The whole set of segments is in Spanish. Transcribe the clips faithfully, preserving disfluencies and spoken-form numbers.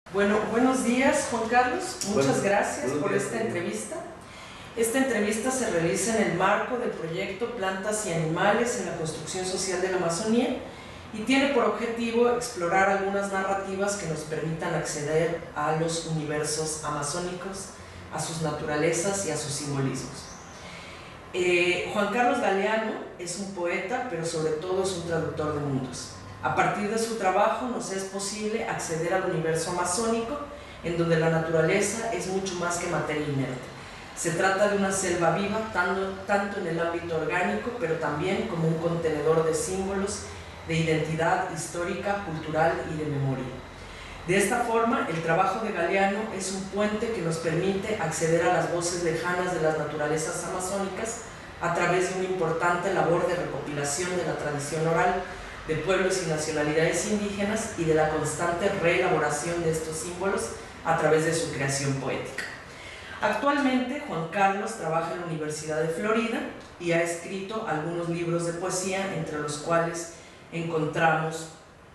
Bueno, buenos días, Juan Carlos. Muchas Bueno, gracias por días, esta ¿no? entrevista. Esta entrevista se realiza en el marco del proyecto Plantas y Animales en la Construcción Social de la Amazonía y tiene por objetivo explorar algunas narrativas que nos permitan acceder a los universos amazónicos, a sus naturalezas y a sus simbolismos. Eh, Juan Carlos Galeano es un poeta, pero sobre todo es un traductor de mundos. A partir de su trabajo nos es posible acceder al universo amazónico, en donde la naturaleza es mucho más que materia inerte. Se trata de una selva viva, tanto, tanto en el ámbito orgánico, pero también como un contenedor de símbolos, de identidad histórica, cultural y de memoria. De esta forma, el trabajo de Galeano es un puente que nos permite acceder a las voces lejanas de las naturalezas amazónicas a través de una importante labor de recopilación de la tradición oral de pueblos y nacionalidades indígenas y de la constante reelaboración de estos símbolos a través de su creación poética. Actualmente, Juan Carlos trabaja en la Universidad de Florida y ha escrito algunos libros de poesía, entre los cuales encontramos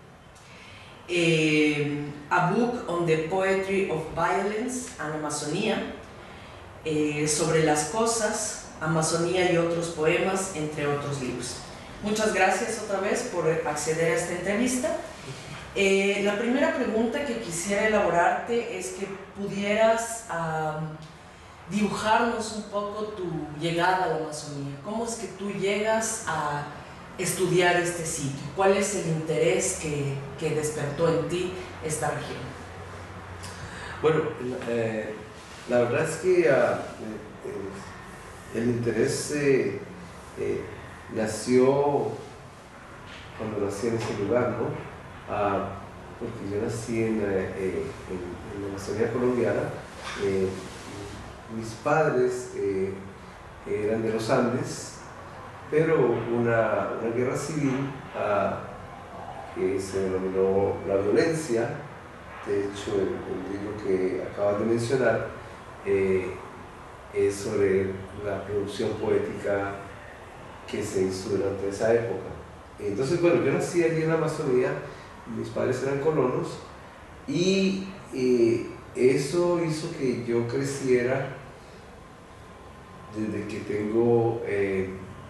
eh, A Book on the Poetry of Violence and Amazonía, eh, Sobre las Cosas, Amazonía y otros poemas, entre otros libros. Muchas gracias otra vez por acceder a esta entrevista. Eh, la primera pregunta que quisiera elaborarte es que pudieras um, dibujarnos un poco tu llegada a la Amazonía. ¿Cómo es que tú llegas a estudiar este sitio? ¿Cuál es el interés que, que despertó en ti esta región? Bueno, eh, la verdad es que uh, eh, el interés eh, eh, nació cuando nací en ese lugar, ¿no? Uh, porque yo nací en, eh, en, en la Amazonía colombiana. Eh, mis padres eh, eran de los Andes, pero una, una guerra civil uh, que se denominó La Violencia, de hecho el, el libro que acabas de mencionar eh, es sobre la producción poética que se hizo durante esa época. Entonces, bueno, yo nací allí en la Amazonía, mis padres eran colonos y eh, eso hizo que yo creciera desde que tengo eh,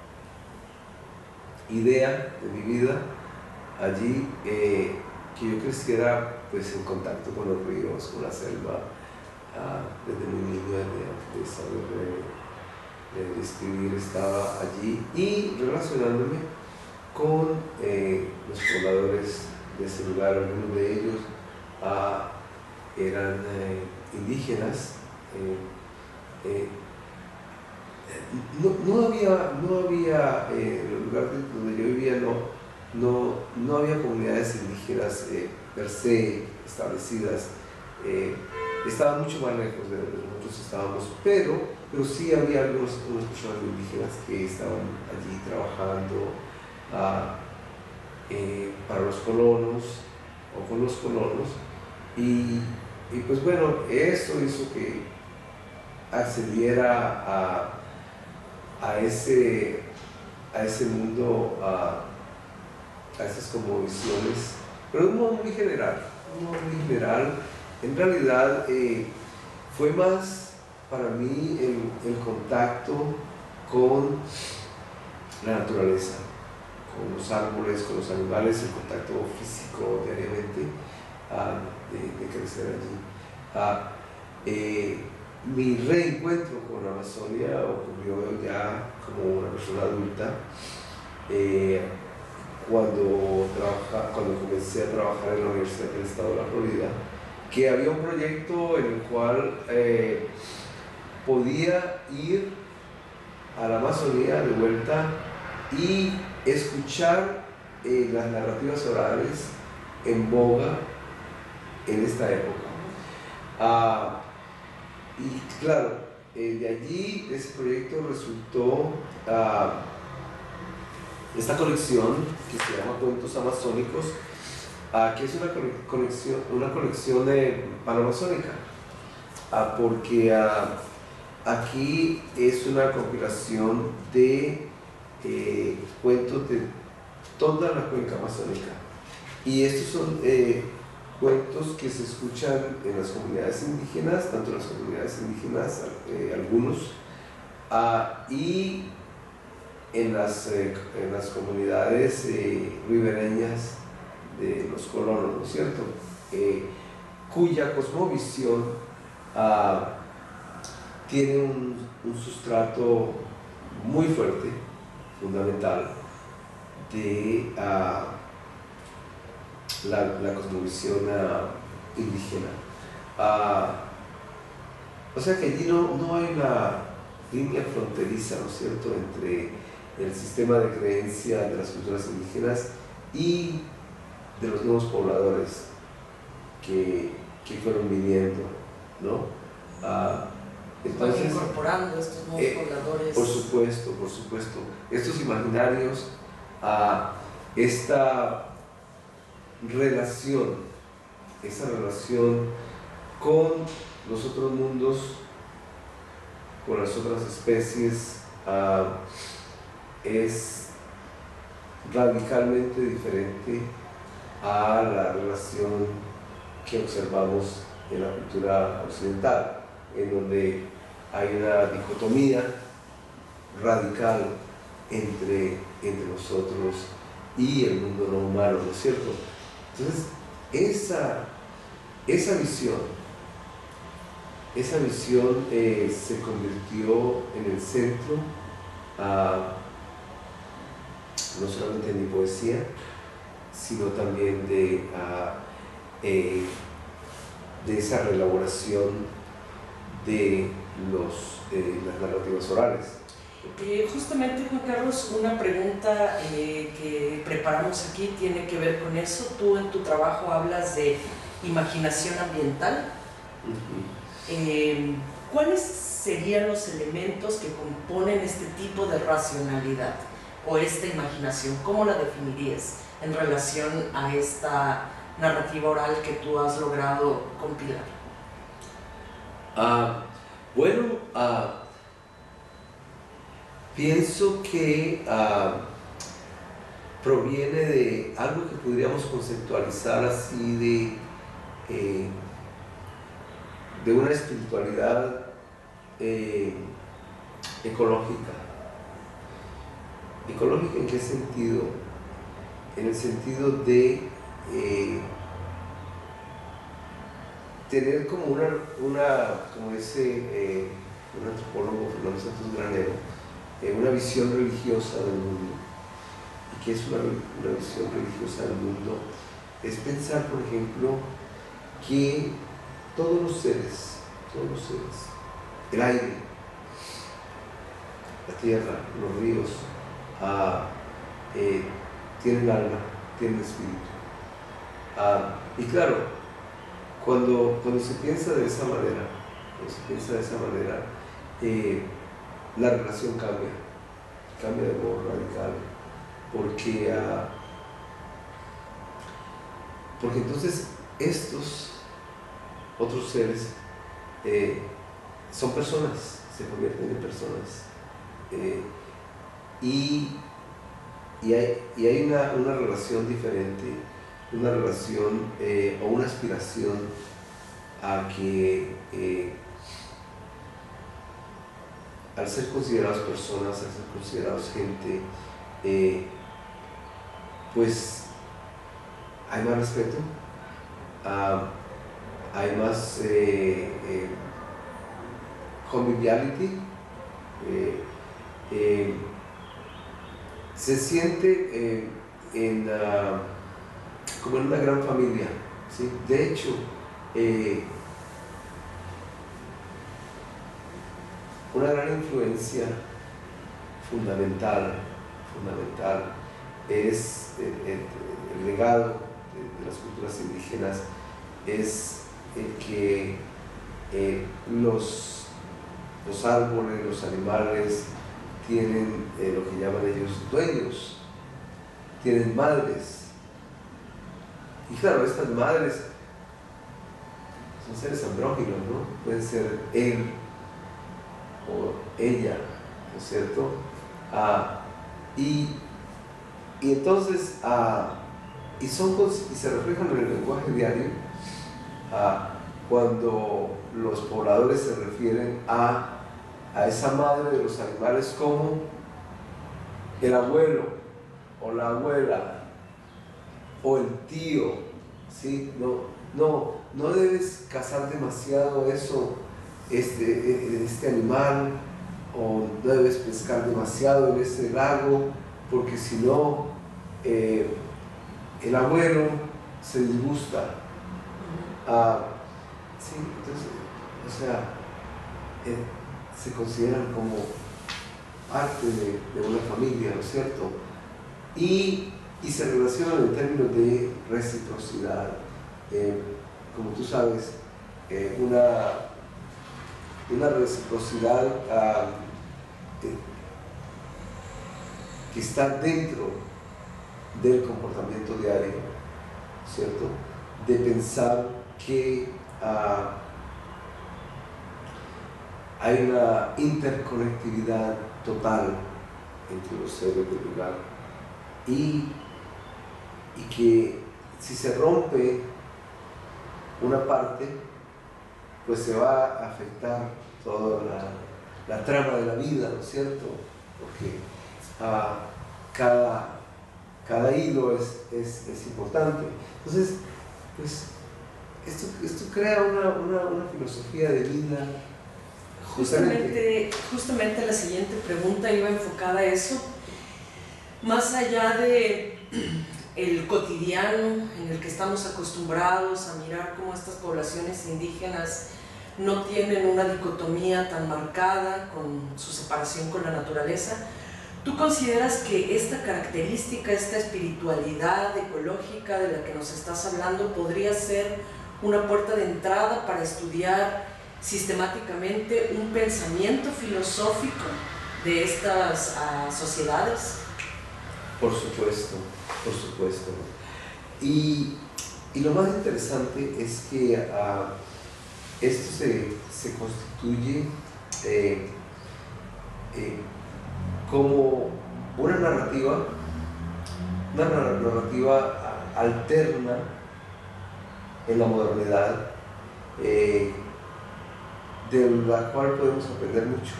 idea de mi vida allí, eh, que yo creciera pues en contacto con los ríos, con la selva, uh, desde muy niño, de, de saber de, de escribir, estaba allí y relacionándome con eh, los pobladores de ese lugar. Algunos de ellos uh, eran eh, indígenas. Eh, eh, no, no había, no había eh, en el lugar donde yo vivía, no, no, no había comunidades indígenas eh, per se establecidas. Eh, estaban mucho más lejos de donde nosotros estábamos, pero, pero sí había algunos, algunas personas indígenas que estaban allí trabajando uh, eh, para los colonos o con los colonos, y, y pues bueno, eso hizo que accediera a, a, ese, a ese mundo, a, a esas como visiones, pero de un modo muy general, un modo muy general. En realidad eh, fue más para mí el, el contacto con la naturaleza, con los árboles, con los animales, el contacto físico diariamente, uh, de, de crecer allí. Uh, eh, mi reencuentro con la Amazonia ocurrió ya como una persona adulta, eh, cuando, trabaja, cuando comencé a trabajar en la Universidad del Estado de la Florida, que había un proyecto en el cual eh, podía ir a la Amazonía de vuelta y escuchar eh, las narrativas orales en boga en esta época. Uh, y claro, eh, de allí, de ese proyecto resultó uh, esta colección que se llama Cuentos Amazónicos, uh, que es una colección, una colección de panamazónica, uh, porque uh, aquí es una compilación de eh, cuentos de toda la cuenca amazónica, y estos son eh, cuentos que se escuchan en las comunidades indígenas, tanto en las comunidades indígenas, eh, algunos, uh, y en las, eh, en las comunidades eh, ribereñas de los colonos, ¿no es cierto? Eh, cuya cosmovisión uh, tiene un, un sustrato muy fuerte, fundamental, de uh, la, la cosmovisión uh, indígena. Uh, o sea que allí no, no hay una línea fronteriza, ¿no es cierto?, entre el sistema de creencia de las culturas indígenas y de los nuevos pobladores que, que fueron viniendo, ¿no? Uh, entonces, incorporando estos nuevos eh, pobladores. Por supuesto, por supuesto. Estos imaginarios, uh, esta relación, esa relación con los otros mundos, con las otras especies, uh, es radicalmente diferente a la relación que observamos en la cultura occidental, en donde hay una dicotomía radical entre, entre nosotros y el mundo no humano, ¿no es cierto? Entonces, esa, esa visión, esa visión eh, se convirtió en el centro, uh, no solamente de mi poesía, sino también de, uh, eh, de esa reelaboración de los, eh, las narrativas orales. Eh, justamente, Juan Carlos, una pregunta eh, que preparamos aquí tiene que ver con eso. Tú en tu trabajo hablas de imaginación ambiental. Uh-huh. eh, ¿Cuáles serían los elementos que componen este tipo de racionalidad o esta imaginación? ¿Cómo la definirías en relación a esta narrativa oral que tú has logrado compilar? Uh, bueno, uh, pienso que uh, proviene de algo que podríamos conceptualizar así de, eh, de una espiritualidad eh, ecológica. ¿Ecológica en qué sentido? En el sentido de eh, tener como una, una como dice eh, un antropólogo, Fernando Santos Granero, eh, una visión religiosa del mundo. ¿Y qué es una, una visión religiosa del mundo? Es pensar, por ejemplo, que todos los seres, todos los seres, el aire, la tierra, los ríos, ah, eh, tienen alma, tienen espíritu. Ah, y claro, Cuando, cuando se piensa de esa manera, cuando se piensa de esa manera, eh, la relación cambia, cambia de modo radical, porque, uh, porque entonces estos otros seres eh, son personas, se convierten en personas, eh, y, y hay, y hay una, una relación diferente, una relación eh, o una aspiración a que eh, al ser considerados personas, al ser considerados gente, eh, pues hay más respeto, uh, hay más eh, eh, conviviality, eh, eh, se siente eh, en uh, como en una gran familia, ¿sí? De hecho, eh, una gran influencia fundamental, fundamental es el, el, el legado de, de las culturas indígenas, es el que eh, los, los árboles, los animales tienen eh, lo que llaman ellos dueños, tienen madres. Y claro, estas madres son seres andróginos, ¿no? Pueden ser él o ella, ¿no es cierto? Ah, y, y entonces, ah, y, son, y se reflejan en el lenguaje diario, uh, cuando los pobladores se refieren a, a esa madre de los animales como el abuelo o la abuela o el tío, ¿sí? No, no, no debes cazar demasiado eso, este, este animal, o no debes pescar demasiado en ese lago, porque si no, eh, el abuelo se disgusta. Uh, sí, entonces, o sea, eh, se consideran como parte de, de una familia, ¿no es cierto? Y, y se relacionan en términos de reciprocidad. Eh, como tú sabes, eh, una, una reciprocidad uh, eh, que está dentro del comportamiento diario, ¿cierto? De pensar que uh, hay una interconectividad total entre los seres del lugar y, y que si se rompe una parte, pues se va a afectar toda la, la trama de la vida, ¿no es cierto? Porque uh, cada, cada hilo es, es, es importante. Entonces, pues, esto, esto crea una, una, una filosofía de vida. Justamente, justamente la siguiente pregunta iba enfocada a eso. Más allá de el cotidiano en el que estamos acostumbrados a mirar cómo estas poblaciones indígenas no tienen una dicotomía tan marcada con su separación con la naturaleza, ¿tú consideras que esta característica, esta espiritualidad ecológica de la que nos estás hablando podría ser una puerta de entrada para estudiar sistemáticamente un pensamiento filosófico de estas uh, sociedades? Por supuesto, por supuesto. Y, y lo más interesante es que uh, esto se, se constituye eh, eh, como una narrativa, una narrativa alterna en la modernidad, eh, de la cual podemos aprender mucho.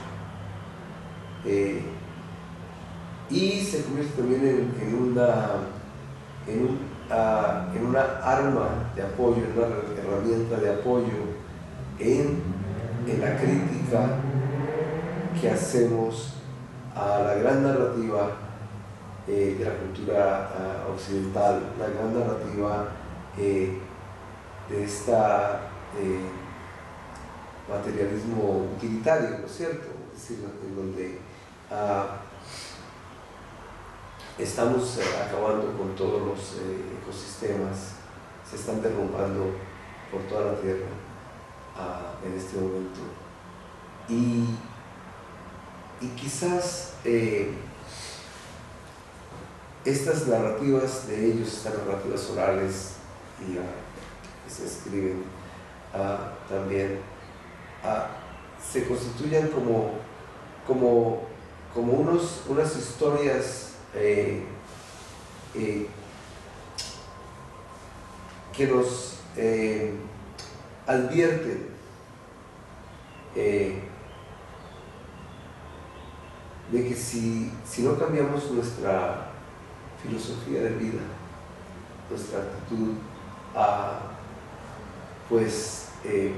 Eh, y se convierte también en, en, una, en, un, uh, en una arma de apoyo, en una herramienta de apoyo en, en la crítica que hacemos a la gran narrativa eh, de la cultura uh, occidental, la gran narrativa eh, de esta eh, materialismo utilitario, ¿no es cierto? Es decir, en donde uh, estamos eh, acabando con todos los eh, ecosistemas, se están derrumbando por toda la tierra uh, en este momento. Y, y quizás eh, estas narrativas de ellos, estas narrativas orales y, uh, que se escriben uh, también, uh, se constituyan como, como, como unos, unas historias Eh, eh, que nos eh, advierten eh, de que si, si no cambiamos nuestra filosofía de vida, nuestra actitud, uh, pues eh,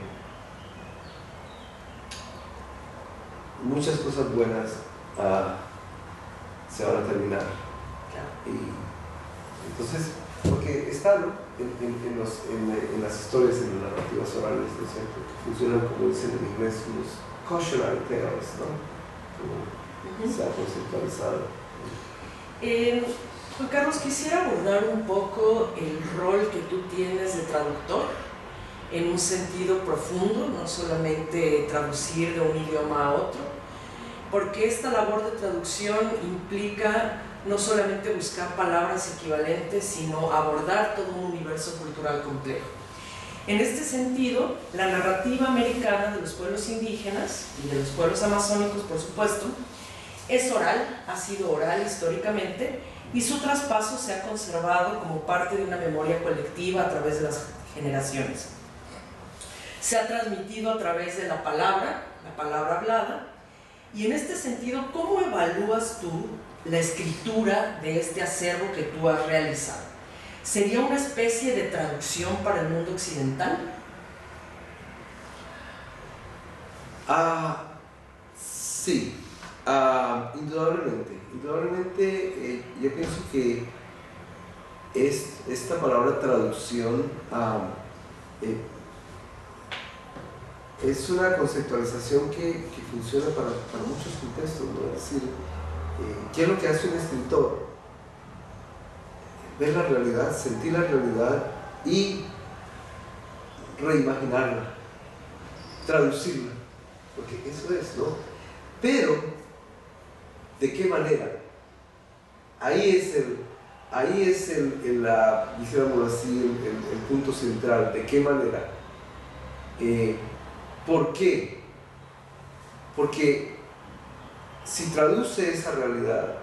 muchas cosas buenas uh, se van a terminar. Y entonces, porque está, ¿no? en, en, en, los, en, en las historias, en las narrativas orales, ¿no es cierto? Que funcionan, como dicen en inglés, unos cautionary tales, ¿no? Como uh-huh. Se ha conceptualizado. Eh, Juan Carlos, quisiera abordar un poco el rol que tú tienes de traductor en un sentido profundo, no solamente traducir de un idioma a otro, porque esta labor de traducción implica no solamente buscar palabras equivalentes, sino abordar todo un universo cultural complejo. En este sentido, la narrativa americana de los pueblos indígenas y de los pueblos amazónicos, por supuesto, es oral, ha sido oral históricamente, y su traspaso se ha conservado como parte de una memoria colectiva a través de las generaciones. se ha transmitido a través de la palabra, la palabra hablada, y en este sentido, ¿cómo evalúas tú la escritura de este acervo que tú has realizado? ¿Sería una especie de traducción para el mundo occidental? Ah, sí, ah, indudablemente. Indudablemente, eh, yo pienso que es, esta palabra traducción ah, eh, es una conceptualización que, que funciona para, para muchos contextos, ¿no? Es decir, eh, ¿qué es lo que hace un escritor? Ver la realidad, sentir la realidad y reimaginarla, traducirla, porque eso es, ¿no? Pero, ¿de qué manera? Ahí es el, ahí es el, el la, dijéramos así, el, el, el punto central. ¿De qué manera? Eh, ¿Por qué? Porque si traduce esa realidad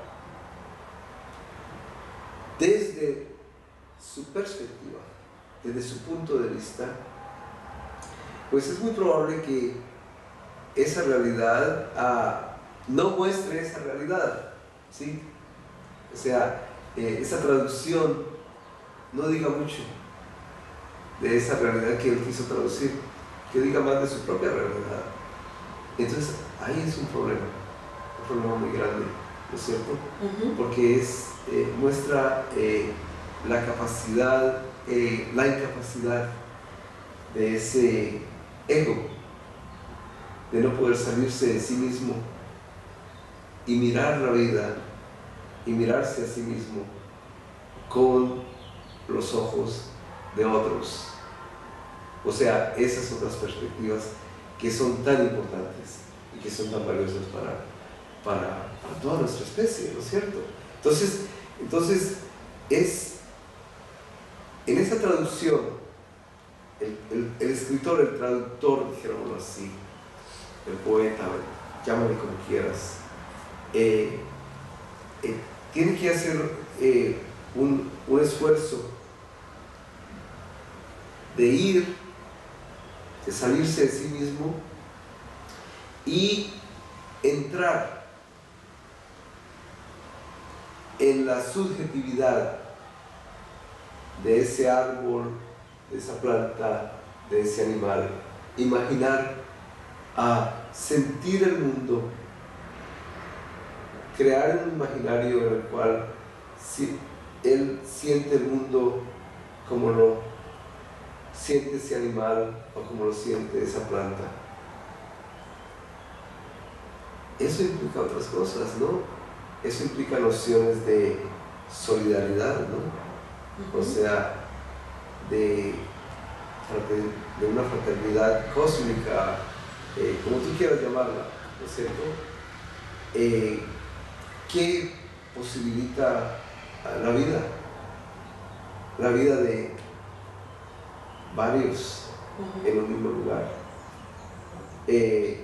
desde su perspectiva, desde su punto de vista, pues es muy probable que esa realidad ah, no muestre esa realidad, ¿sí? O sea, eh, esa traducción no diga mucho de esa realidad que él quiso traducir, que diga más de su propia realidad. Entonces, ahí es un problema, un problema muy grande, ¿no es cierto? Uh-huh. Porque es, eh, muestra eh, la capacidad, eh, la incapacidad de ese ego, de no poder salirse de sí mismo y mirar la vida y mirarse a sí mismo con los ojos de otros. O sea, esas otras perspectivas que son tan importantes y que son tan valiosas para, para, para toda nuestra especie, ¿no es cierto? Entonces, entonces es en esa traducción, el, el, el escritor, el traductor, dijémoslo así, el poeta, llámale como quieras, eh, eh, tiene que hacer eh, un, un esfuerzo de ir, de salirse de sí mismo y entrar en la subjetividad de ese árbol, de esa planta, de ese animal, imaginar, a sentir el mundo, crear un imaginario en el cual si él siente el mundo como lo siente ese animal o como lo siente esa planta. Eso implica otras cosas, ¿no? Eso implica nociones de solidaridad, ¿no? Uh-huh. O sea, de, de una fraternidad cósmica, eh, como tú quieras llamarla, ¿no es cierto? Eh, que posibilita la vida, la vida de varios uh-huh. en un mismo lugar. Eh,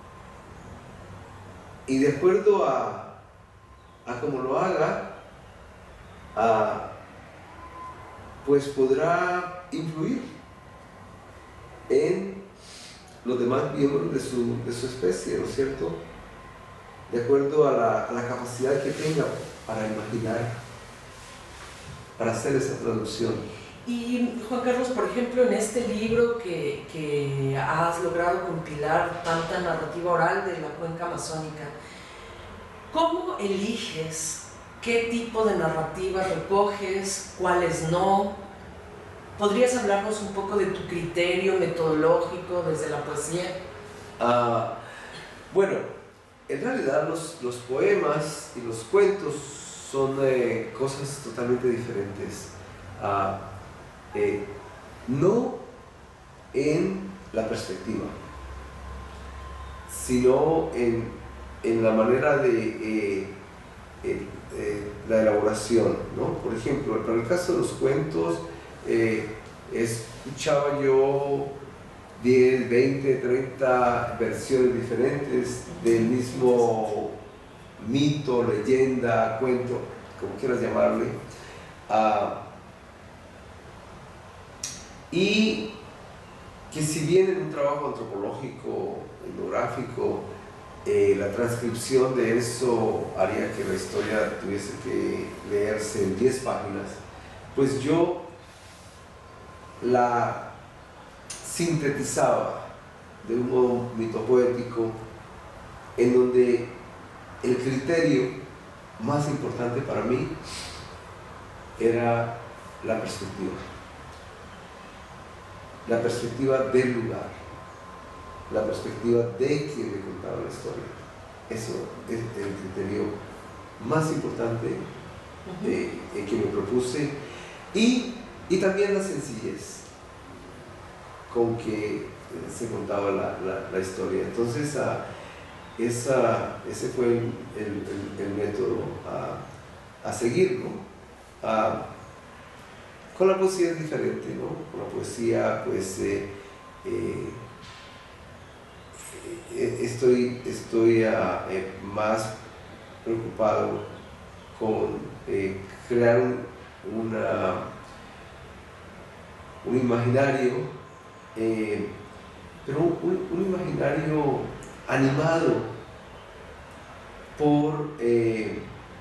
y de acuerdo a, a cómo lo haga, a, pues podrá influir en los demás miembros de su, de su especie, ¿no es cierto? De acuerdo a la, a la capacidad que tenga para imaginar, para hacer esa traducción. Y Juan Carlos, por ejemplo, en este libro que, que has logrado compilar tanta narrativa oral de la cuenca amazónica, ¿cómo eliges qué tipo de narrativa recoges, cuáles no? ¿Podrías hablarnos un poco de tu criterio metodológico desde la poesía? Uh, bueno, en realidad los, los poemas y los cuentos son eh, cosas totalmente diferentes. Uh, Eh, no en la perspectiva, sino en, en la manera de eh, eh, eh, la elaboración, ¿no? Por ejemplo, para el caso de los cuentos, eh, escuchaba yo diez, veinte, treinta versiones diferentes del mismo mito, leyenda, cuento, como quieras llamarle. Uh, Y que si bien en un trabajo antropológico, etnográfico, eh, la transcripción de eso haría que la historia tuviese que leerse en diez páginas, pues yo la sintetizaba de un modo mitopoético, en donde el criterio más importante para mí era la perspectiva, la perspectiva del lugar, la perspectiva de quien le contaba la historia. Eso es el criterio más importante eh, eh, que me propuse, y, y también la sencillez con que eh, se contaba la, la, la historia. Entonces, uh, esa, ese fue el, el, el, el método uh, a seguir, ¿no? Uh, con la poesía es diferente, ¿no? Con la poesía, pues, eh, eh, estoy, estoy uh, eh, más preocupado con eh, crear un, una, un imaginario, Eh, pero un, un imaginario animado por eh,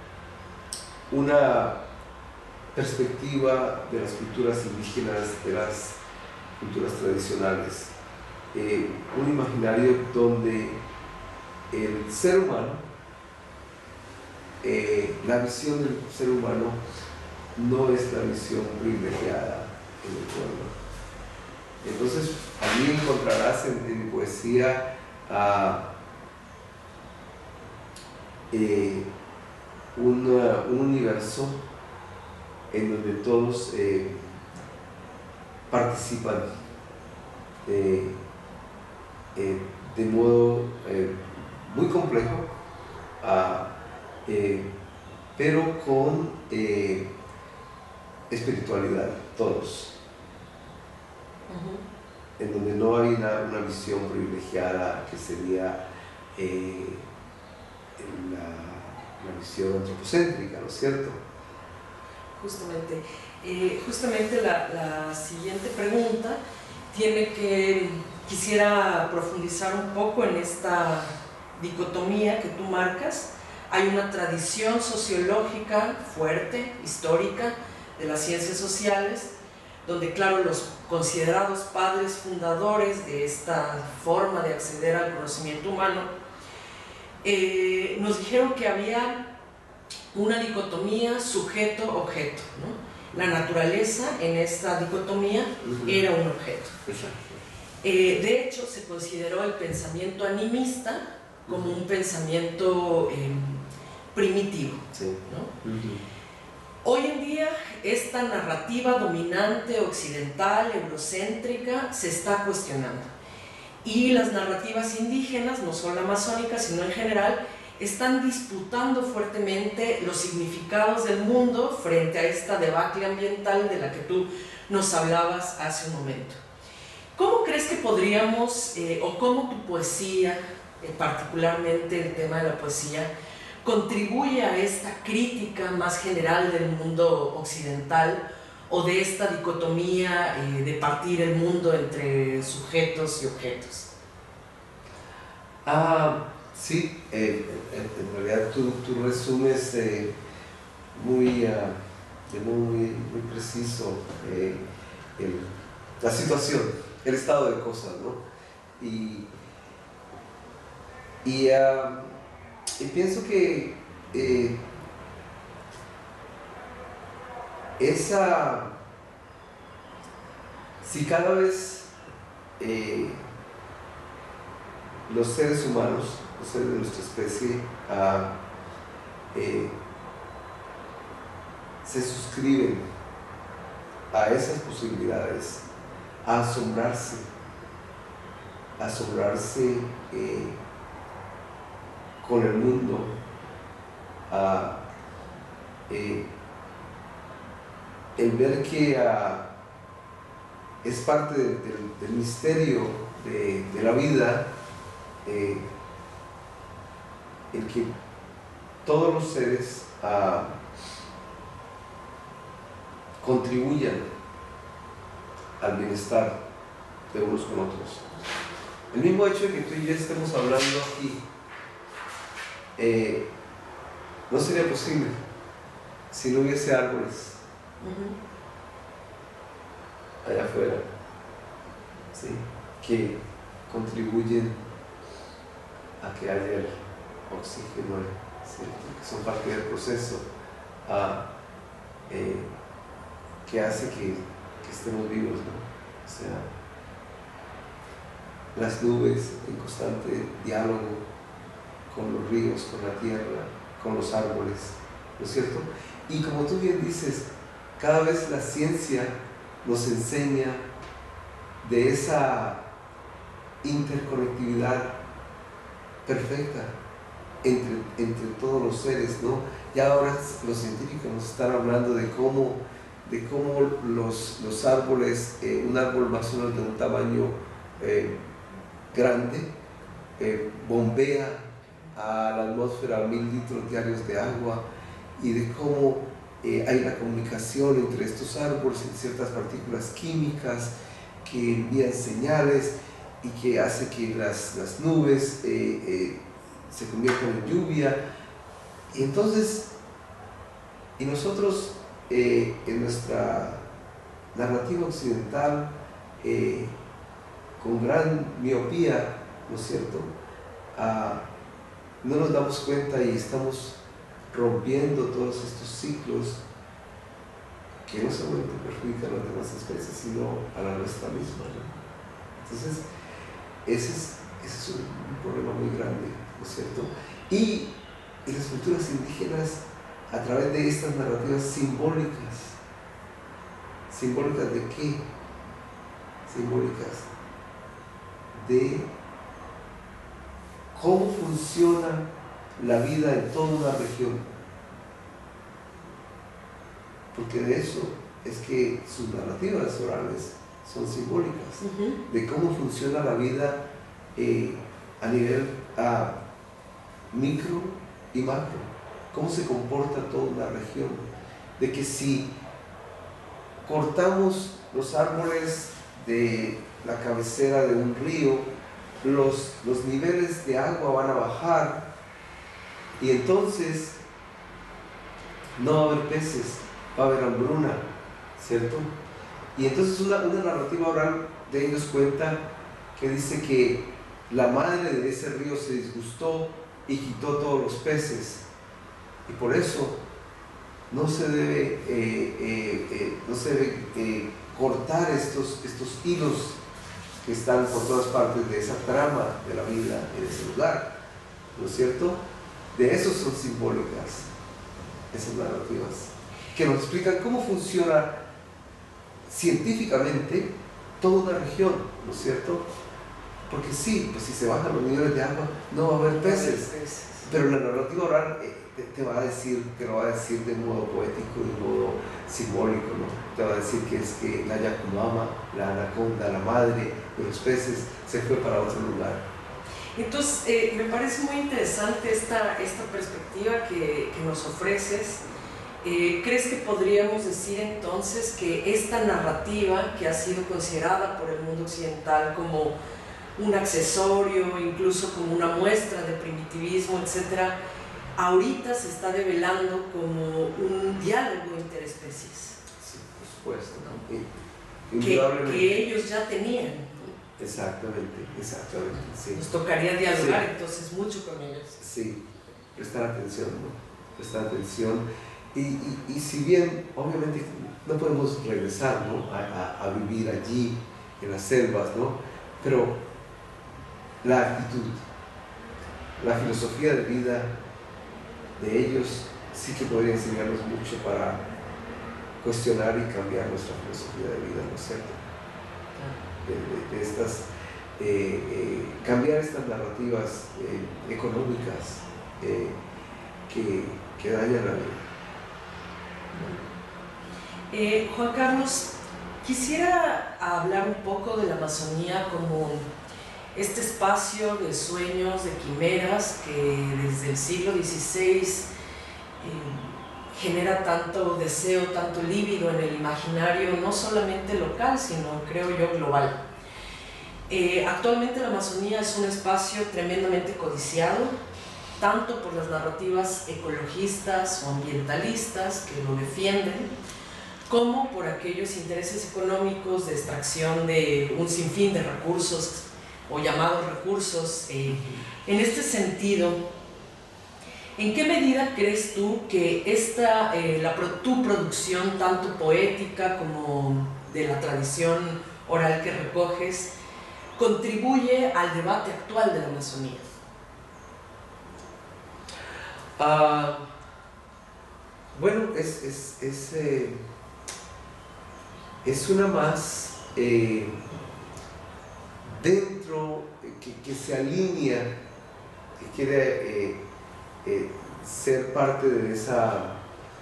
una perspectiva de las culturas indígenas, de las culturas tradicionales, eh, un imaginario donde el ser humano, eh, la visión del ser humano no es la visión privilegiada en el pueblo. Entonces, allí encontrarás en, en mi poesía uh, eh, una, un universo en donde todos eh, participan eh, eh, de modo eh, muy complejo, uh, eh, pero con eh, espiritualidad, todos. Uh-huh. En donde no hay una, una visión privilegiada que sería eh, la, la visión antropocéntrica, ¿no es cierto? Justamente, eh, justamente la, la siguiente pregunta tiene que, quisiera profundizar un poco en esta dicotomía que tú marcas. Hay una tradición sociológica fuerte, histórica, de las ciencias sociales, donde, claro, los considerados padres fundadores de esta forma de acceder al conocimiento humano eh, nos dijeron que había una dicotomía sujeto-objeto, ¿no? La naturaleza en esta dicotomía uh-huh. era un objeto. Eh, de hecho, se consideró el pensamiento animista como uh-huh. un pensamiento eh, primitivo, sí. ¿no? Uh-huh. Hoy en día, esta narrativa dominante occidental, eurocéntrica, se está cuestionando. Y las narrativas indígenas, no solo amazónicas, sino en general, están disputando fuertemente los significados del mundo frente a esta debacle ambiental de la que tú nos hablabas hace un momento. ¿Cómo crees que podríamos, eh, o cómo tu poesía, eh, particularmente el tema de la poesía, contribuye a esta crítica más general del mundo occidental o de esta dicotomía eh, de partir el mundo entre sujetos y objetos? Ah, sí, eh, en, en realidad tú, tú resumes eh, muy, uh, de muy, muy preciso eh, el, la situación, el estado de cosas, ¿no? Y, y uh, Y pienso que eh, esa, si cada vez eh, los seres humanos, los seres de nuestra especie, uh, eh, se suscriben a esas posibilidades, a asombrarse, a asombrarse eh, con el mundo, uh, eh, el ver que uh, es parte de, de, del misterio de, de la vida, eh, el que todos los seres uh, contribuyan al bienestar de unos con otros. El mismo hecho de que tú y yo estemos hablando aquí eh, no sería posible si no hubiese árboles uh-huh. allá afuera, ¿sí? Que contribuyen a que haya el oxígeno, ¿sí? Que son parte del proceso a, eh, que hace que, que estemos vivos, ¿no? O sea, las nubes en constante diálogo con los ríos, con la tierra, con los árboles, ¿no es cierto? Y como tú bien dices, cada vez la ciencia nos enseña de esa interconectividad perfecta entre, entre todos los seres, ¿no? Ya ahora los científicos nos están hablando de cómo, de cómo los, los árboles, eh, un árbol más o menos de un tamaño eh, grande, eh, bombea a la atmósfera mil litros diarios de agua, y de cómo eh, hay la comunicación entre estos árboles y ciertas partículas químicas que envían señales y que hace que las, las nubes eh, eh, se conviertan en lluvia. Y entonces, y nosotros eh, en nuestra narrativa occidental, eh, con gran miopía, ¿no es cierto?, ah, no nos damos cuenta y estamos rompiendo todos estos ciclos que no solamente perjudican a las demás especies, sino a la nuestra misma, ¿no? Entonces, ese es, ese es un, un problema muy grande, ¿no es cierto? Y, y las culturas indígenas, a través de estas narrativas simbólicas, ¿simbólicas de qué? Simbólicas de cómo funciona la vida en toda una región, porque de eso es que sus narrativas orales son simbólicas, uh-huh. de cómo funciona la vida eh, a nivel a micro y macro, cómo se comporta toda una región, de que si cortamos los árboles de la cabecera de un río, los, los niveles de agua van a bajar, y entonces no va a haber peces, va a haber hambruna, ¿cierto? Y entonces una, una narrativa oral de ellos cuenta que dice que la madre de ese río se disgustó y quitó todos los peces, y por eso no se debe, eh, eh, eh, no se debe eh, cortar estos, estos hilos que están por todas partes de esa trama de la vida en ese lugar, ¿no es cierto? De eso son simbólicas esas narrativas, que nos explican cómo funciona científicamente toda una región, ¿no es cierto? Porque sí, pues si se bajan los niveles de agua, no va a haber peces, pero la narrativa oral eh, te, te va a decir, te lo va a decir de modo poético, de modo simbólico, ¿no? Te va a decir que es que la Yakumama, la anaconda, la madre de los peces, se fue para otro lugar. Entonces, eh, me parece muy interesante esta, esta perspectiva que, que nos ofreces. Eh, ¿Crees que podríamos decir entonces que esta narrativa, que ha sido considerada por el mundo occidental como un accesorio, incluso como una muestra de primitivismo, etcétera, ahorita se está develando como un diálogo interespecies? Sí, por supuesto, ¿no? que, que ellos ya tenían. Exactamente, exactamente, sí. Nos tocaría dialogar, sí, entonces mucho con ellos. Sí, prestar atención, ¿no? Prestar atención. Y, y, y si bien, obviamente, no podemos regresar, ¿no? a, a, a vivir allí, en las selvas, ¿no? Pero la actitud, la filosofía de vida de ellos sí que podría enseñarnos mucho para cuestionar y cambiar nuestra filosofía de vida, ¿no es cierto? De, de, de estas, eh, eh, cambiar estas narrativas eh, económicas eh, que, que dañan la vida. Eh, Juan Carlos, quisiera hablar un poco de la Amazonía como este espacio de sueños, de quimeras, que desde el siglo dieciséis eh, genera tanto deseo, tanto líbido en el imaginario, no solamente local, sino, creo yo, global. Eh, actualmente la Amazonía es un espacio tremendamente codiciado, tanto por las narrativas ecologistas o ambientalistas que lo defienden, como por aquellos intereses económicos de extracción de un sinfín de recursos o llamados recursos. Eh, en este sentido, ¿en qué medida crees tú que esta, eh, la, tu producción, tanto poética como de la tradición oral que recoges, contribuye al debate actual de la Amazonía? Uh, bueno, es, es, es, eh, es una más eh, dentro, que, que se alinea, que quiere eh, eh, ser parte de esa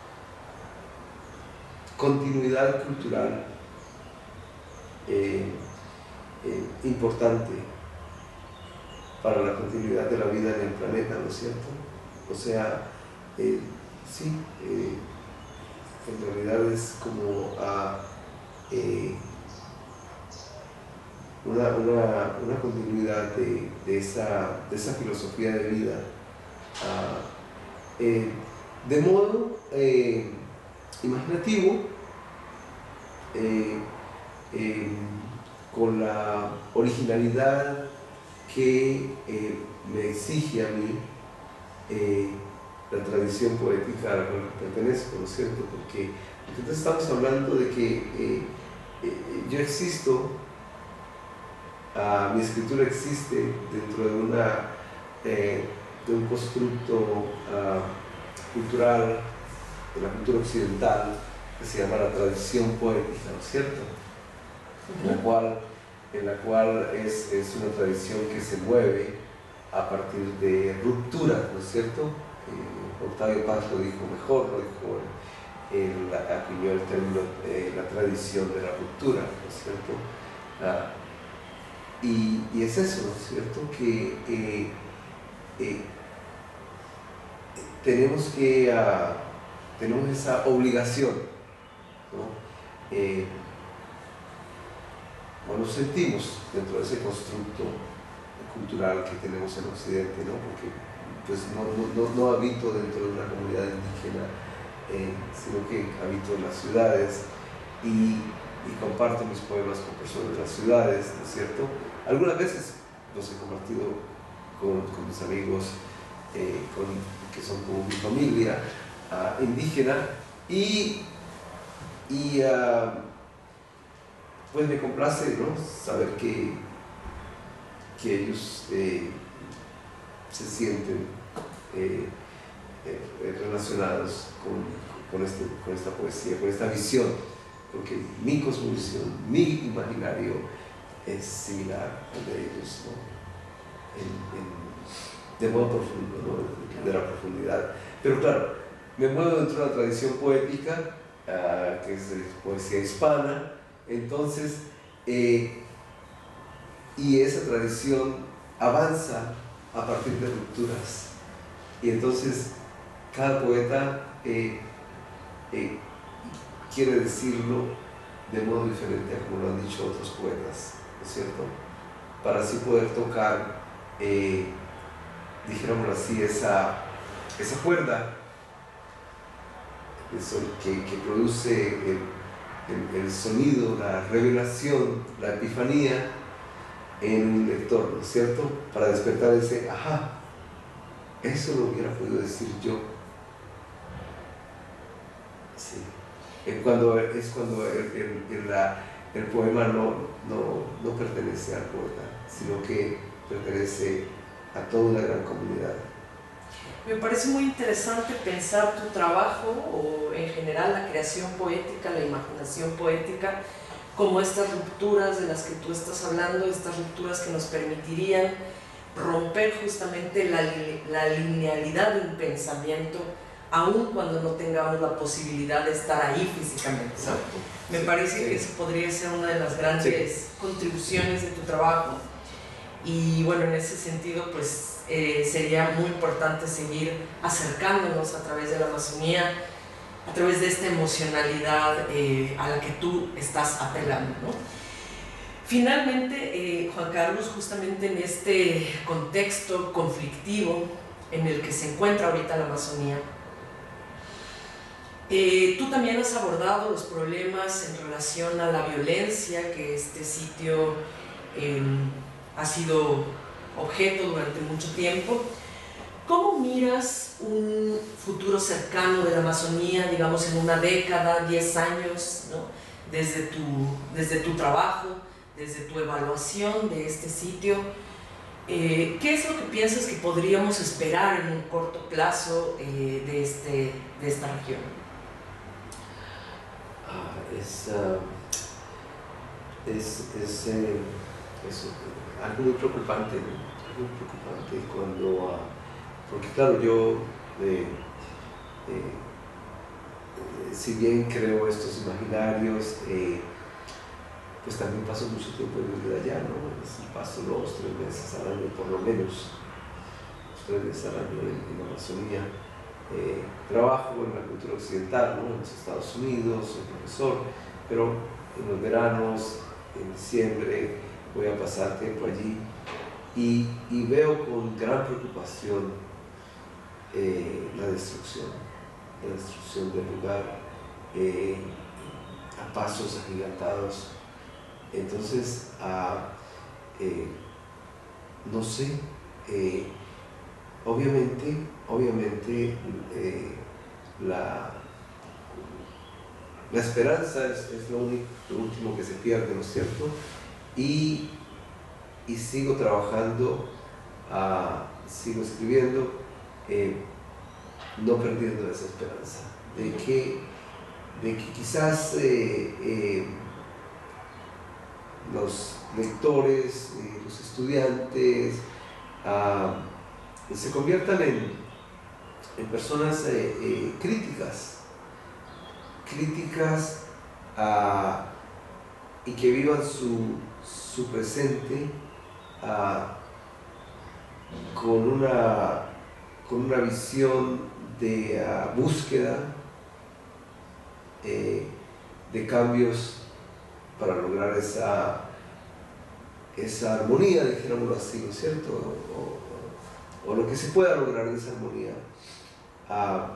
continuidad cultural eh, eh, importante para la continuidad de la vida en el planeta, ¿no es cierto? O sea, eh, sí, eh, en realidad es como a, eh, una, una, una continuidad de, de, esa, de esa filosofía de vida. Uh, eh, de modo eh, imaginativo, eh, eh, con la originalidad que eh, me exige a mí eh, la tradición poética a la cual pertenezco, ¿no es cierto? Porque entonces estamos hablando de que eh, eh, yo existo, uh, mi escritura existe dentro de una eh, de un constructo uh, cultural, de la cultura occidental, que se llama la tradición poética, ¿no es cierto? En la cual, en la cual es, es una tradición que se mueve a partir de rupturas, ¿no es cierto? Eh, Octavio Paz lo dijo mejor, lo dijo, él acuñó el término eh, la tradición de la ruptura, ¿no es cierto? Ah, y, y es eso, ¿no es cierto? Que eh, eh, tenemos que, uh, tenemos esa obligación, ¿no? Eh, bueno, nos sentimos dentro de ese constructo cultural que tenemos en Occidente, ¿no? Porque pues no, no, no habito dentro de una comunidad indígena, eh, sino que habito en las ciudades y, y comparto mis poemas con personas de las ciudades, ¿no es cierto? Algunas veces los he compartido con, con mis amigos eh, con, que son como mi familia uh, indígena y, y uh, pues me complace, ¿no? Saber que, que ellos eh, se sienten eh, eh, relacionados con, con, este, con esta poesía, con esta visión, porque mi cosmovisión, mi imaginario es similar al de ellos, ¿no? En, en, de modo profundo, ¿no? De la profundidad. Pero claro, me muevo dentro de una tradición poética, uh, que es poesía hispana, entonces, eh, y esa tradición avanza a partir de rupturas. Y entonces, cada poeta eh, eh, quiere decirlo de modo diferente a como lo han dicho otros poetas, ¿no es cierto? Para así poder tocar, eh, dijémoslo así, esa, esa cuerda eso, que, que produce el, el, el sonido, la revelación, la epifanía en un lector, ¿no es cierto? Para despertar ese, ajá, eso lo hubiera podido decir yo. Sí. Es cuando, es cuando el, el, el, la, el poema no, no, no pertenece al poeta, sino que pertenece a toda una gran comunidad. Me parece muy interesante pensar tu trabajo o en general la creación poética, la imaginación poética, como estas rupturas de las que tú estás hablando, estas rupturas que nos permitirían romper justamente la, la linealidad de un pensamiento, aun cuando no tengamos la posibilidad de estar ahí físicamente. Exacto. Me sí, parece sí. que eso podría ser una de las grandes sí. contribuciones de tu trabajo. Y bueno, en ese sentido, pues eh, sería muy importante seguir acercándonos a través de la Amazonía, a través de esta emocionalidad eh, a la que tú estás apelando, ¿no? Finalmente, eh, Juan Carlos, justamente en este contexto conflictivo en el que se encuentra ahorita la Amazonía, eh, tú también has abordado los problemas en relación a la violencia que este sitio eh, ha sido objeto durante mucho tiempo. ¿Cómo miras un futuro cercano de la Amazonía, digamos en una década, diez años, ¿no? desde, tu, desde tu trabajo, desde tu evaluación de este sitio? Eh, ¿Qué es lo que piensas que podríamos esperar en un corto plazo eh, de, este, de esta región? Ah, es, uh, es, es, eh, es algo muy preocupante, ¿no? Algo muy preocupante cuando... Uh, porque claro, yo, eh, eh, eh, si bien creo estos imaginarios, eh, pues también paso mucho tiempo en mi vida allá, ¿no? Es decir, paso dos, tres meses al año por lo menos, tres meses al año en, en la Amazonía. Eh, trabajo en la cultura occidental, ¿no? En los Estados Unidos, soy profesor, pero en los veranos, en diciembre, voy a pasar tiempo allí y, y veo con gran preocupación Eh, la destrucción, la destrucción del lugar eh, a pasos agigantados. Entonces, a, eh, no sé, eh, obviamente, obviamente eh, la, la esperanza es, es lo, único, lo último que se pierde, ¿no es cierto? Y, y sigo trabajando, uh, sigo escribiendo, Eh, no perdiendo esa esperanza de que, de que quizás eh, eh, los lectores, eh, los estudiantes uh, se conviertan en, en personas eh, eh, críticas, críticas uh, y que vivan su, su presente uh, con una con una visión de uh, búsqueda eh, de cambios para lograr esa, esa armonía, dijémoslo así, ¿no es cierto? O, o, o lo que se pueda lograr en esa armonía uh,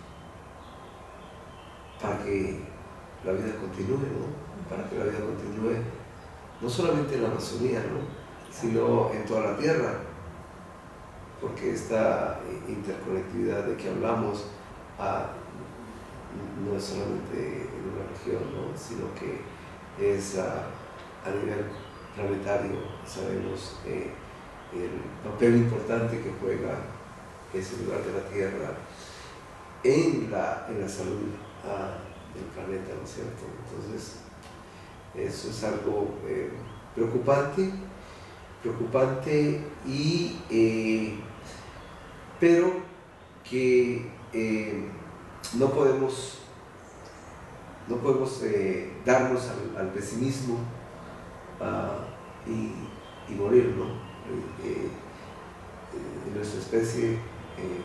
para que la vida continúe, ¿no? Para que la vida continúe no solamente en la Amazonía, ¿no? Sino en toda la tierra. Porque esta interconectividad de que hablamos ah, no es solamente en una región, ¿no? Sino que es ah, a nivel planetario. Sabemos eh, el papel importante que juega ese lugar de la Tierra en la, en la salud ah, del planeta, ¿no es cierto? Entonces, eso es algo eh, preocupante, preocupante y eh, pero que eh, no podemos, no podemos eh, darnos al, al pesimismo uh, y, y morir, ¿no? Eh, eh, en nuestra especie eh,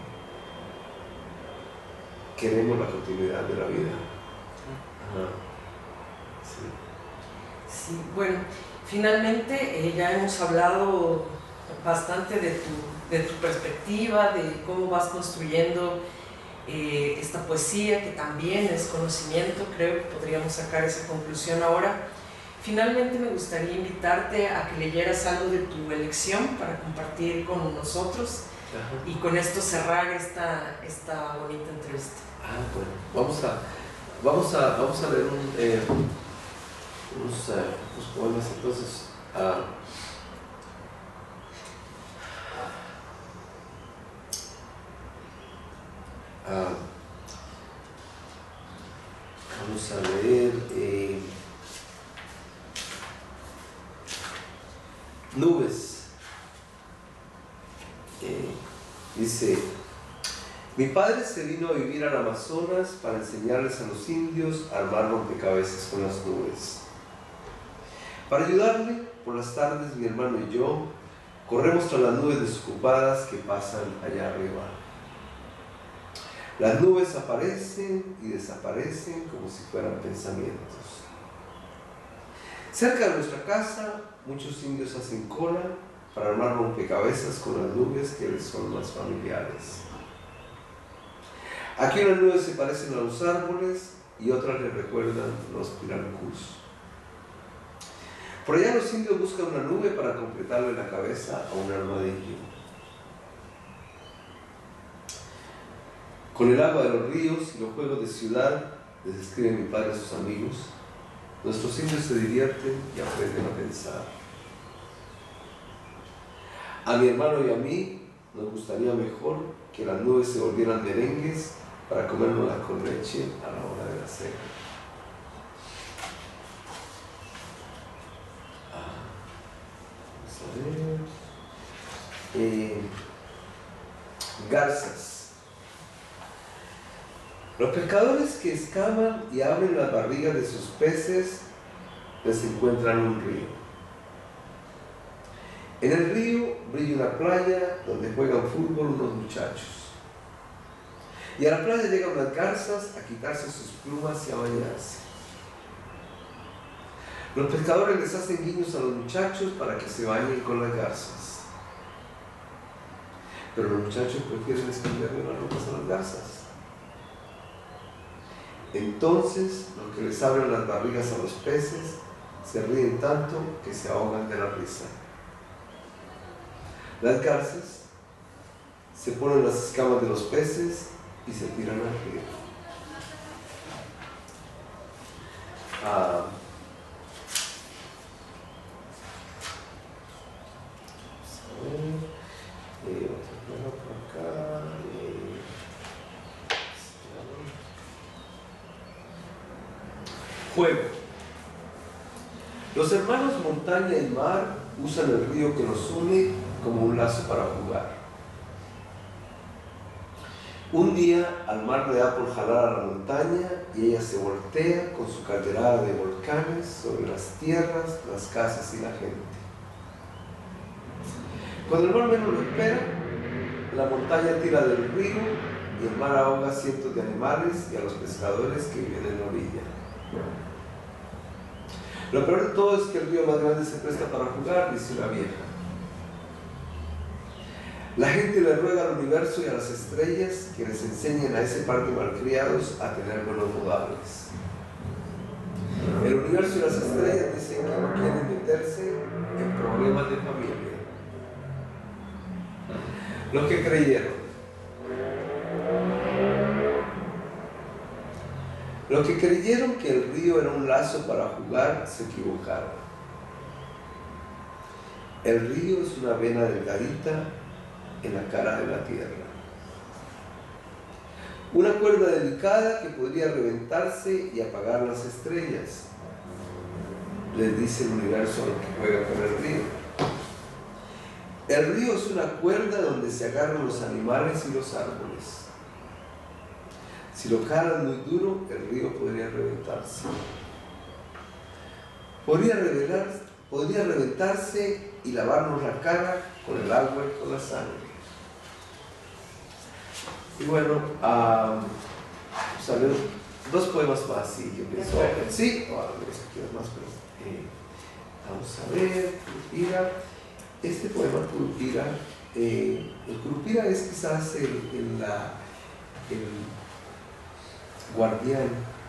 queremos la continuidad de la vida. Uh, sí. Sí, bueno, finalmente eh, ya hemos hablado bastante de tu de tu perspectiva, de cómo vas construyendo eh, esta poesía, que también es conocimiento. Creo que podríamos sacar esa conclusión ahora. Finalmente me gustaría invitarte a que leyeras algo de tu elección para compartir con nosotros. Ajá. Y con esto cerrar esta, esta bonita entrevista. Ah, bueno, vamos a, vamos a, vamos a leer un, eh, unos, uh, unos poemas entonces. Uh, Uh, vamos a leer eh, Nubes. Eh, dice: mi padre se vino a vivir al Amazonas para enseñarles a los indios a armar rompecabezas con las nubes. Para ayudarle, por las tardes mi hermano y yo corremos tras las nubes desocupadas que pasan allá arriba. Las nubes aparecen y desaparecen como si fueran pensamientos. Cerca de nuestra casa, muchos indios hacen cola para armar rompecabezas con las nubes que les son más familiares. Aquí unas nubes se parecen a los árboles y otras les recuerdan los pirarucús. Por allá los indios buscan una nube para completarle la cabeza a un armadillo. Con el agua de los ríos y los juegos de ciudad, les escribe mi padre a sus amigos, nuestros indios se divierten y aprenden a pensar. A mi hermano y a mí nos gustaría mejor que las nubes se volvieran merengues para comérnoslas con leche a la hora de la cena. Ah, vamos a ver. Eh, garzas. Los pescadores que excavan y abren las barrigas de sus peces les encuentran un río. En el río brilla una playa donde juegan fútbol unos muchachos. Y a la playa llegan las garzas a quitarse sus plumas y a bañarse. Los pescadores les hacen guiños a los muchachos para que se bañen con las garzas. Pero los muchachos prefieren esconderle las ropas a las garzas. Entonces, los que les abren las barrigas a los peces se ríen tanto que se ahogan de la risa. Las garzas se ponen las escamas de los peces y se tiran al río. Ah, vamos a ver. Eh, otro por acá. Eh, Juego. Los hermanos montaña y mar usan el río que nos une como un lazo para jugar. Un día al mar le da por jalar a la montaña y ella se voltea con su calderada de volcanes sobre las tierras, las casas y la gente. Cuando el mar menos lo espera, la montaña tira del río y el mar ahoga a cientos de animales y a los pescadores que viven en la orilla. Lo peor de todo es que el río más grande se presta para jugar, dice una vieja. La gente le ruega al universo y a las estrellas que les enseñen a ese par de malcriados a tener buenos modales. El universo y las estrellas dicen que no quieren meterse en problemas de familia. Los que creyeron. Los que creyeron que el río era un lazo para jugar se equivocaron. El río es una vena delgadita en la cara de la tierra. Una cuerda delicada que podría reventarse y apagar las estrellas. Les dice el universo a los que juegan con el río. El río es una cuerda donde se agarran los animales y los árboles. Si lo jalan muy duro, el río podría reventarse. Podría, revelar, podría reventarse y lavarnos la cara con el agua y con la sangre. Y bueno, um, ¿saben? Dos poemas más, sí, yo pienso. Sí, o a ver si quieres más, pero eh, vamos a ver, Curupira. Este poema, Curupira, eh, el Curupira es quizás el, el, la, el guardián,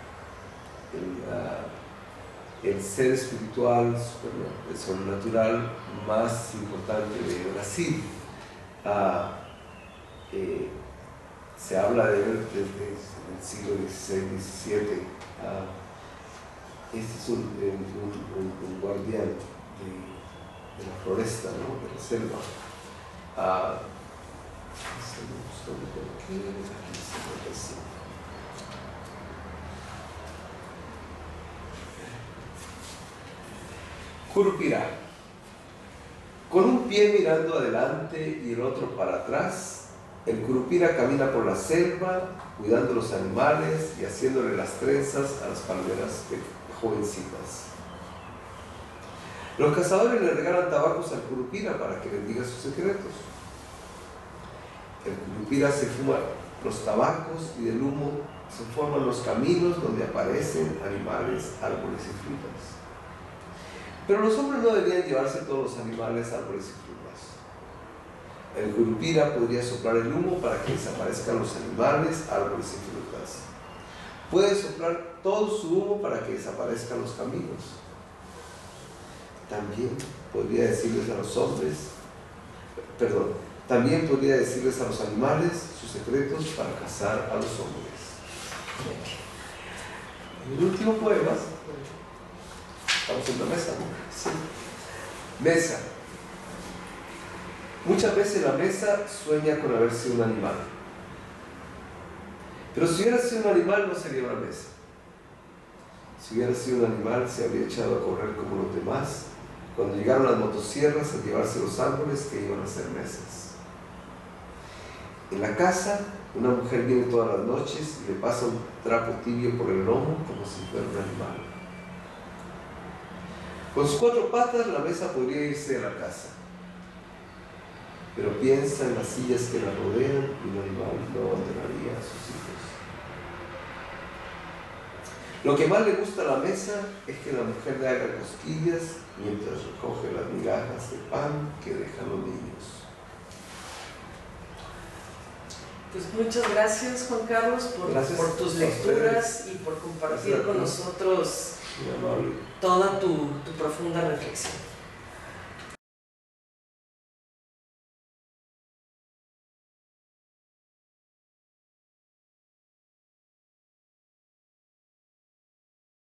el, uh, el ser espiritual, el sobrenatural más importante de Brasil. Uh, eh, se habla de él desde el siglo dieciséis diecisiete. Uh, este es un, un, un, un guardián de, de la floresta, ¿no? De la selva. Uh, aquí, aquí se Curupira. Con un pie mirando adelante y el otro para atrás, el Curupira camina por la selva, cuidando los animales y haciéndole las trenzas a las palmeras jovencitas. Los cazadores le regalan tabacos al Curupira para que les diga sus secretos. El Curupira se fuma los tabacos y del humo se forman los caminos donde aparecen animales, árboles y frutas. Pero los hombres no debían llevarse todos los animales, árboles y frutas. El Curupira podría soplar el humo para que desaparezcan los animales, árboles y frutas. Puede soplar todo su humo para que desaparezcan los caminos. También podría decirles a los hombres, perdón, también podría decirles a los animales sus secretos para cazar a los hombres. El último poema, estamos en la mesa, ¿no? Sí. Mesa. Muchas veces la mesa sueña con haber sido un animal. Pero si hubiera sido un animal, no sería una mesa. Si hubiera sido un animal, se habría echado a correr como los demás, cuando llegaron las motosierras a llevarse los árboles que iban a ser mesas. En la casa, una mujer viene todas las noches y le pasa un trapo tibio por el lomo como si fuera un animal. Con sus cuatro patas, la mesa podría irse de la casa, pero piensa en las sillas que la rodean y un animal no abandonaría a sus hijos. Lo que más le gusta a la mesa es que la mujer le haga cosquillas mientras recoge las migajas de pan que dejan los niños. Pues muchas gracias, Juan Carlos, por, gracias por tus lecturas y por compartir con nosotros toda tu, tu profunda reflexión.